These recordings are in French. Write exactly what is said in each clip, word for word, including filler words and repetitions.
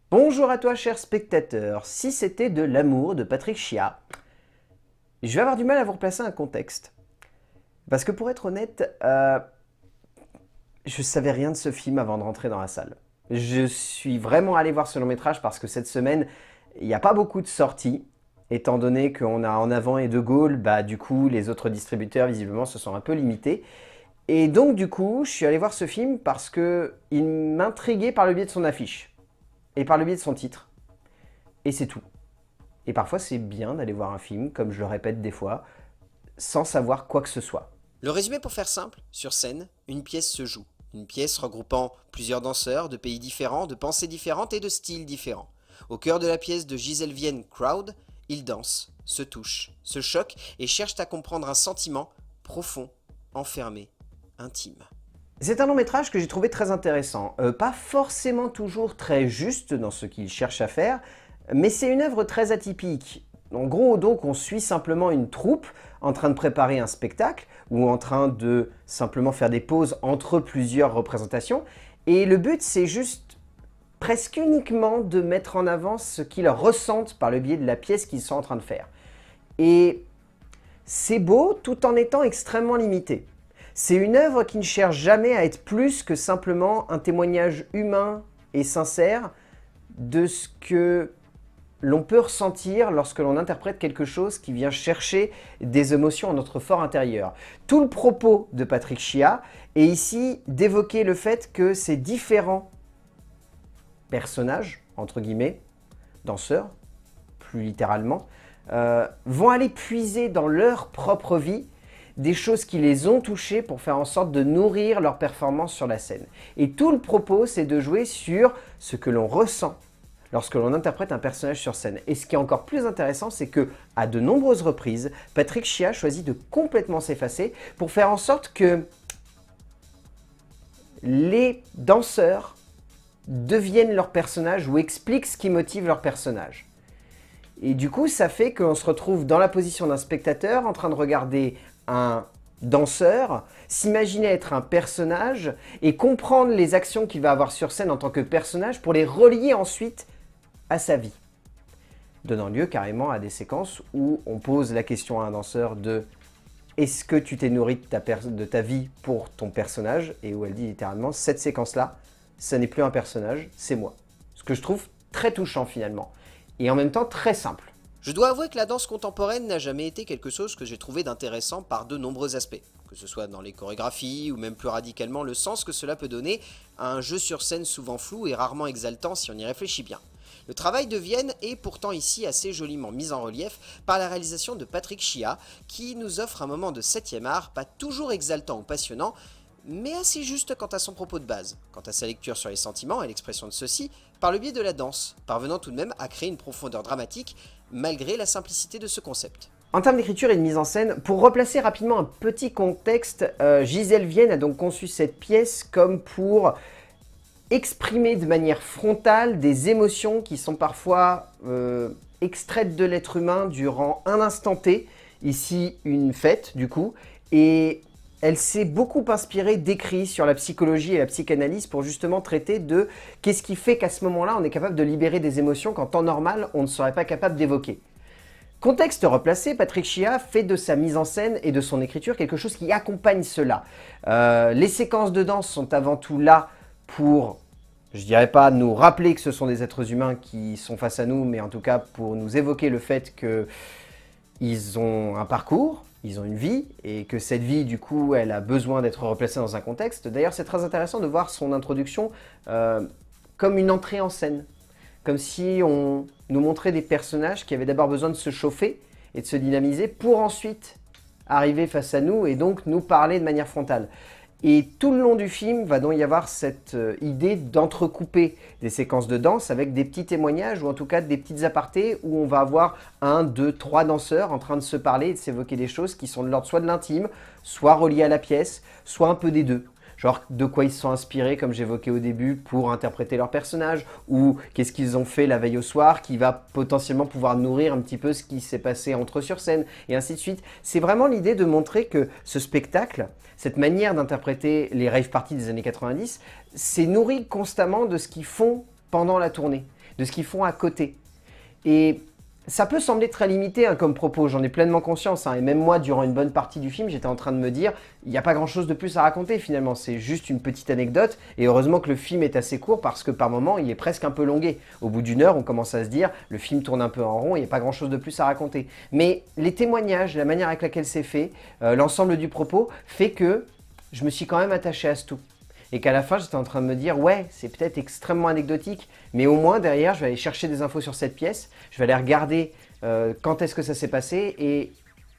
Bonjour à toi, cher spectateur. Si c'était de l'amour de Patrick Chia, je vais avoir du mal à vous replacer un contexte. Parce que pour être honnête, euh, je savais rien de ce film avant de rentrer dans la salle. Je suis vraiment allé voir ce long métrage parce que cette semaine, il n'y a pas beaucoup de sorties. Étant donné qu'on a En Avant et De Gaulle, bah du coup, les autres distributeurs, visiblement, se sont un peu limités. Et donc, du coup, je suis allé voir ce film parce qu'il m'intriguait par le biais de son affiche. Et par le biais de son titre. Et c'est tout. Et parfois, c'est bien d'aller voir un film, comme je le répète des fois, sans savoir quoi que ce soit. Le résumé pour faire simple, sur scène, une pièce se joue. Une pièce regroupant plusieurs danseurs de pays différents, de pensées différentes et de styles différents. Au cœur de la pièce de Gisèle Vienne Crowd, ils dansent, se touchent, se choquent et cherchent à comprendre un sentiment profond, enfermé, intime. C'est un long métrage que j'ai trouvé très intéressant. Euh, pas forcément toujours très juste dans ce qu'il cherche à faire, mais c'est une œuvre très atypique. En gros, donc, on suit simplement une troupe en train de préparer un spectacle ou en train de simplement faire des pauses entre plusieurs représentations. Et le but, c'est juste presque uniquement de mettre en avant ce qu'ils ressentent par le biais de la pièce qu'ils sont en train de faire. Et c'est beau tout en étant extrêmement limité. C'est une œuvre qui ne cherche jamais à être plus que simplement un témoignage humain et sincère de ce que l'on peut ressentir lorsque l'on interprète quelque chose qui vient chercher des émotions en notre fort intérieur. Tout le propos de Patrick Chia est ici d'évoquer le fait que ces différents personnages, entre guillemets, danseurs, plus littéralement, euh, vont aller puiser dans leur propre vie des choses qui les ont touchés pour faire en sorte de nourrir leur performance sur la scène. Et tout le propos, c'est de jouer sur ce que l'on ressent lorsque l'on interprète un personnage sur scène. Et ce qui est encore plus intéressant, c'est que, à de nombreuses reprises, Patrick Chia choisit de complètement s'effacer pour faire en sorte que les danseurs deviennent leur personnage ou expliquent ce qui motive leur personnage. Et du coup, ça fait qu'on se retrouve dans la position d'un spectateur en train de regarder un danseur, s'imaginer être un personnage et comprendre les actions qu'il va avoir sur scène en tant que personnage pour les relier ensuite à sa vie. Donnant lieu carrément à des séquences où on pose la question à un danseur de « Est-ce que tu t'es nourri de ta, de ta vie pour ton personnage ?» et où elle dit littéralement « Cette séquence-là, ce n'est plus un personnage, c'est moi. » Ce que je trouve très touchant finalement et en même temps très simple. Je dois avouer que la danse contemporaine n'a jamais été quelque chose que j'ai trouvé d'intéressant par de nombreux aspects, que ce soit dans les chorégraphies ou même plus radicalement le sens que cela peut donner à un jeu sur scène souvent flou et rarement exaltant si on y réfléchit bien. Le travail de Vienne est pourtant ici assez joliment mis en relief par la réalisation de Patrick Chia, qui nous offre un moment de septième art pas toujours exaltant ou passionnant, mais assez juste quant à son propos de base, quant à sa lecture sur les sentiments et l'expression de ceux-ci, par le biais de la danse, parvenant tout de même à créer une profondeur dramatique, malgré la simplicité de ce concept. En termes d'écriture et de mise en scène, pour replacer rapidement un petit contexte, euh, Gisèle Vienne a donc conçu cette pièce comme pour exprimer de manière frontale des émotions qui sont parfois euh, extraites de l'être humain durant un instant T, ici une fête du coup, et elle s'est beaucoup inspirée d'écrits sur la psychologie et la psychanalyse pour justement traiter de qu'est-ce qui fait qu'à ce moment-là, on est capable de libérer des émotions qu'en temps normal, on ne serait pas capable d'évoquer. Contexte replacé, Patrick Chia fait de sa mise en scène et de son écriture quelque chose qui accompagne cela. Euh, les séquences de danse sont avant tout là pour, je dirais pas nous rappeler que ce sont des êtres humains qui sont face à nous, mais en tout cas pour nous évoquer le fait qu'ils ont un parcours, ils ont une vie, et que cette vie, du coup, elle a besoin d'être replacée dans un contexte. D'ailleurs, c'est très intéressant de voir son introduction euh, comme une entrée en scène. Comme si on nous montrait des personnages qui avaient d'abord besoin de se chauffer et de se dynamiser pour ensuite arriver face à nous et donc nous parler de manière frontale. Et tout le long du film va donc y avoir cette euh, idée d'entrecouper des séquences de danse avec des petits témoignages ou en tout cas des petites apartés où on va avoir un, deux, trois danseurs en train de se parler et de s'évoquer des choses qui sont de l'ordre soit de l'intime, soit reliées à la pièce, soit un peu des deux. Genre de quoi ils se sont inspirés, comme j'évoquais au début, pour interpréter leur personnage, ou qu'est-ce qu'ils ont fait la veille au soir qui va potentiellement pouvoir nourrir un petit peu ce qui s'est passé entre eux sur scène, et ainsi de suite. C'est vraiment l'idée de montrer que ce spectacle, cette manière d'interpréter les rave parties des années quatre-vingt-dix, c'est nourri constamment de ce qu'ils font pendant la tournée, de ce qu'ils font à côté. Et ça peut sembler très limité hein, comme propos, j'en ai pleinement conscience. Hein, et même moi, durant une bonne partie du film, j'étais en train de me dire, il n'y a pas grand-chose de plus à raconter finalement, c'est juste une petite anecdote. Et heureusement que le film est assez court parce que par moments, il est presque un peu longué. Au bout d'une heure, on commence à se dire, le film tourne un peu en rond, il n'y a pas grand-chose de plus à raconter. Mais les témoignages, la manière avec laquelle c'est fait, euh, l'ensemble du propos, fait que je me suis quand même attaché à ce tout. Et qu'à la fin, j'étais en train de me dire, ouais, c'est peut-être extrêmement anecdotique, mais au moins, derrière, je vais aller chercher des infos sur cette pièce, je vais aller regarder euh, quand est-ce que ça s'est passé et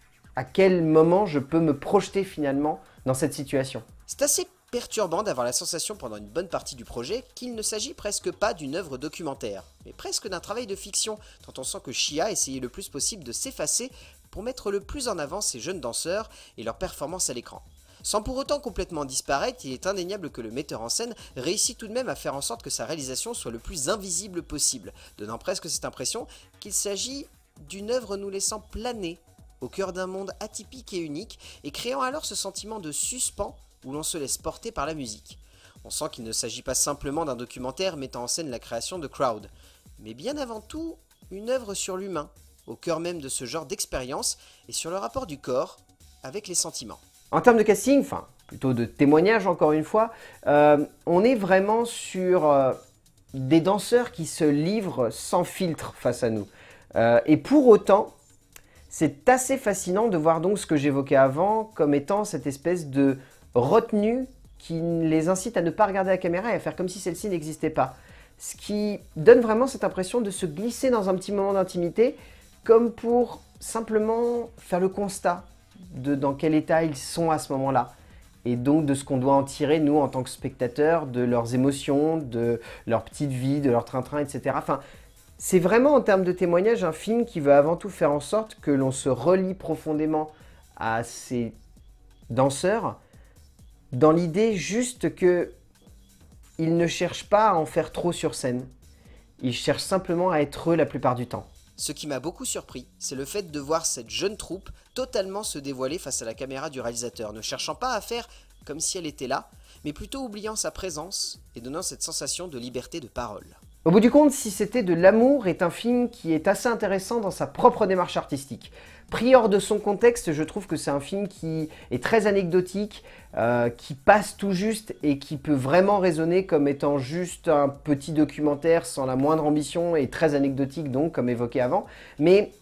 à quel moment je peux me projeter finalement dans cette situation. C'est assez perturbant d'avoir la sensation pendant une bonne partie du projet qu'il ne s'agit presque pas d'une œuvre documentaire, mais presque d'un travail de fiction, tant on sent que Shia essayait le plus possible de s'effacer pour mettre le plus en avant ces jeunes danseurs et leurs performances à l'écran. Sans pour autant complètement disparaître, il est indéniable que le metteur en scène réussit tout de même à faire en sorte que sa réalisation soit le plus invisible possible, donnant presque cette impression qu'il s'agit d'une œuvre nous laissant planer au cœur d'un monde atypique et unique, et créant alors ce sentiment de suspens où l'on se laisse porter par la musique. On sent qu'il ne s'agit pas simplement d'un documentaire mettant en scène la création de Crowd, mais bien avant tout une œuvre sur l'humain, au cœur même de ce genre d'expérience, et sur le rapport du corps avec les sentiments. En termes de casting, enfin plutôt de témoignage encore une fois, euh, on est vraiment sur euh, des danseurs qui se livrent sans filtre face à nous. Euh, et pour autant, c'est assez fascinant de voir donc ce que j'évoquais avant comme étant cette espèce de retenue qui les incite à ne pas regarder la caméra et à faire comme si celle-ci n'existait pas. Ce qui donne vraiment cette impression de se glisser dans un petit moment d'intimité comme pour simplement faire le constat de dans quel état ils sont à ce moment-là. Et donc de ce qu'on doit en tirer, nous, en tant que spectateurs, de leurs émotions, de leur petite vie, de leur train-train, et cetera. Enfin, c'est vraiment, en termes de témoignage, un film qui veut avant tout faire en sorte que l'on se relie profondément à ces danseurs, dans l'idée juste que ils ne cherchent pas à en faire trop sur scène. Ils cherchent simplement à être eux la plupart du temps. Ce qui m'a beaucoup surpris, c'est le fait de voir cette jeune troupe totalement se dévoiler face à la caméra du réalisateur, ne cherchant pas à faire comme si elle était là, mais plutôt oubliant sa présence et donnant cette sensation de liberté de parole. Au bout du compte, Si c'était de l'amour est un film qui est assez intéressant dans sa propre démarche artistique. Pris hors de son contexte, je trouve que c'est un film qui est très anecdotique, euh, qui passe tout juste et qui peut vraiment résonner comme étant juste un petit documentaire sans la moindre ambition et très anecdotique donc, comme évoqué avant. Mais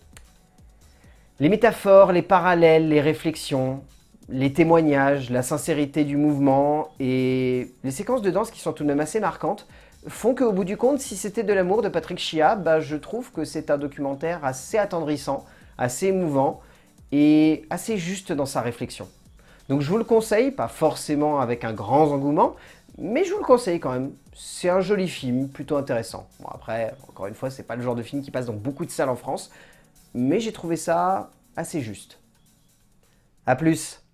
les métaphores, les parallèles, les réflexions, les témoignages, la sincérité du mouvement et les séquences de danse qui sont tout de même assez marquantes font qu'au bout du compte, Si c'était de l'amour de Patrick Chia, bah, je trouve que c'est un documentaire assez attendrissant, assez émouvant et assez juste dans sa réflexion. Donc je vous le conseille, pas forcément avec un grand engouement, mais je vous le conseille quand même. C'est un joli film, plutôt intéressant. Bon après, encore une fois, c'est pas le genre de film qui passe dans beaucoup de salles en France, mais j'ai trouvé ça assez juste. A plus!